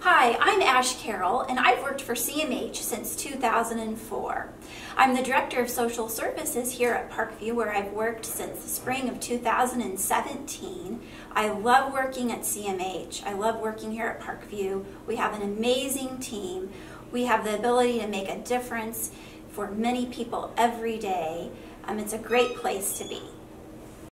Hi, I'm Ash Carrel, and I've worked for CMH since 2004. I'm the Director of Social Services here at Parkview, where I've worked since the spring of 2017. I love working at CMH. I love working here at Parkview. We have an amazing team. We have the ability to make a difference for many people every day. It's a great place to be.